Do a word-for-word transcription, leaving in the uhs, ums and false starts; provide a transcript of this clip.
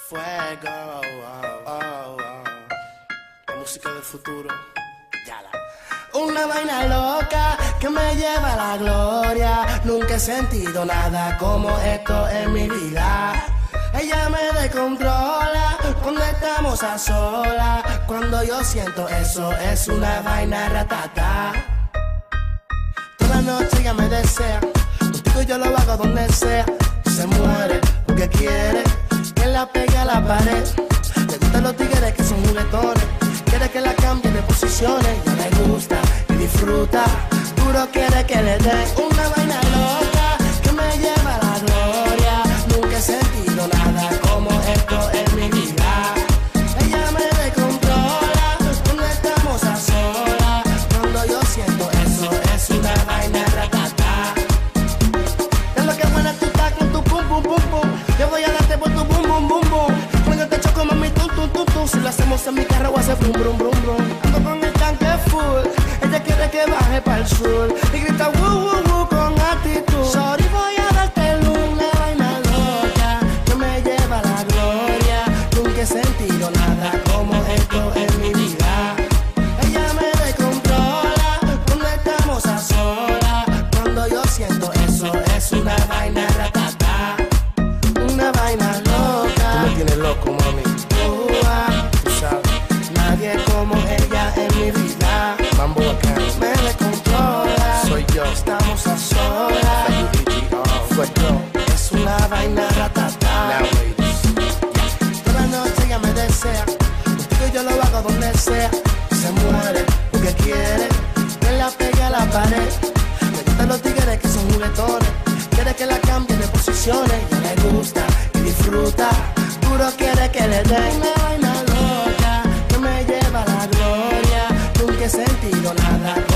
Fuego, oh, oh, oh. La música del futuro. Yala. Una vaina loca que me lleva a la gloria. Nunca he sentido nada como esto en mi vida. Ella me descontrola cuando estamos a solas. Cuando yo siento eso es una vaina ratata. Toda noche ella me desea, contigo yo lo hago donde sea. Se muere porque quiere que la pegue a la pared. Le gustan los tigres que son juguetones, quiere que la cambie de posiciones. Ya le gusta y disfruta, duro quiere que le dé una vaina loca que me lleva a la gloria. Nunca he sentido nada como esto en mi vida. Ella me descontrola cuando estamos a solas. Cuando yo siento eso es una vaina ratata. Es lo que buena tú estás con tu pum pum pum pum. Yo voy a darte por tu bum bum bum bum. Cuando te choco mami tum tum tum tum. Si lo hacemos en mi carro voy a hacer brum brum brum brum. Ando con el tanque full, ella quiere que baje para el sur y grita woo woo woo con actitud. Sorry, voy a darte una vaina loca que me lleva a la gloria. Nunca he sentido nada como esto en mi vida. Ella me descontrola cuando estamos a solas. Cuando yo siento eso es una vaina ratata. Una vaina loca. Tú me tienes loco, mami. Uh, ah, tú sabes, nadie como ella en mi vida. Mambo bacano. Me descontrola. Soy yo. Estamos a solas. Fuego. Es una vaina ratata. Toda noche ella me desea, contigo yo lo hago donde sea. Se muere porque quiere que la pegue a la pared. Le gustan los tigres que son juguetones, quiere que la cambie de posiciones. Ya le gusta y disfruta, duro quiere que le dé una vaina loca que me lleva a la gloria. Nunca he sentido nada